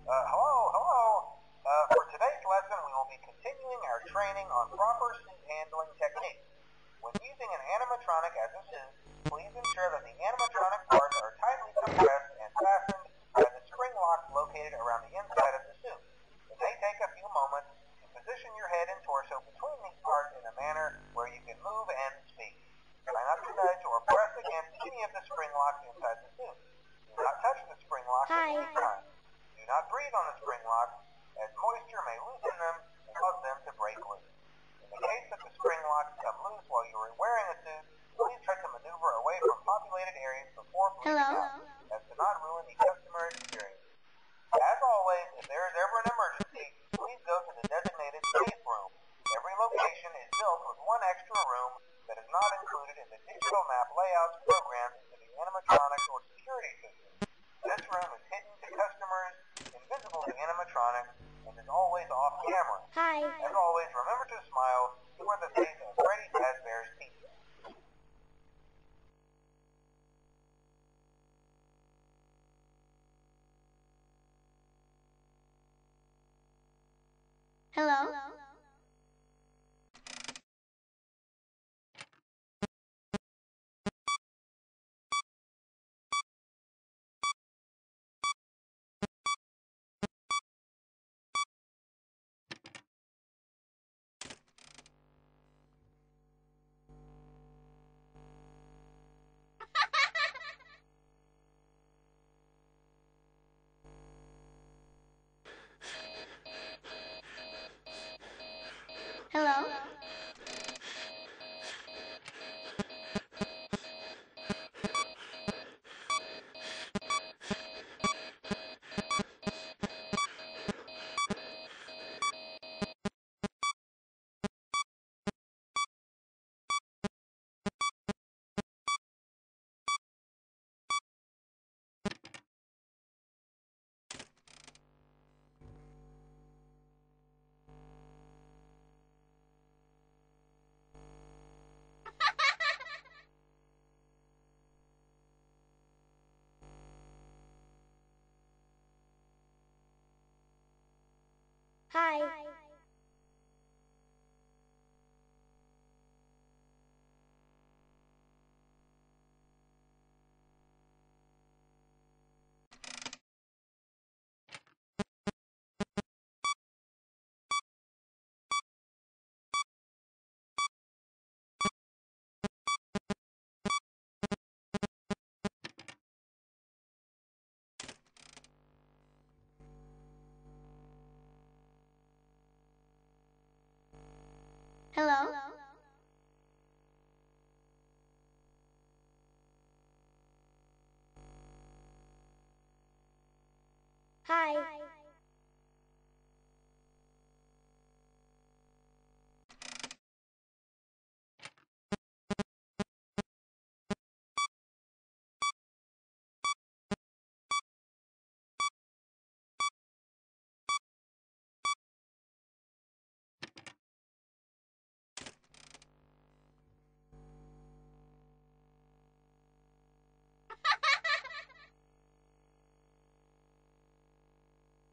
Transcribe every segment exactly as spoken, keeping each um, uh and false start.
Uh, hello, hello. Uh, for today's lesson, we will be continuing our training on proper suit handling techniques. When using an animatronic as a suit, please ensure that the animatronic parts are tightly compressed and fastened by the spring locks located around the inside of the suit. It may take a few moments to position your head and torso between these parts in a manner where you can move and speak. Try not to nudge or press against any of the spring locks inside the suit. Do not touch the spring locks at any time. Do not breathe on the spring locks, as moisture may loosen them and cause them to break loose. In the case that the spring locks come loose while you are wearing a suit, please try to maneuver away from populated areas before breathing out, as to not ruin the customer experience. As always, if there is ever an emergency, please go to the designated safe room. Every location is built with one extra room that is not included in the digital map layouts programmed into the animatronics or security system. This room is hidden to customers, invisible to animatronics, and is always off camera. Hi. As always, remember to smile. You are the face of Freddy Fazbears Fright. Hello? Hello? Hi. Hello? Hi.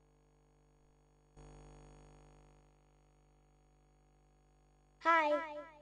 Hi.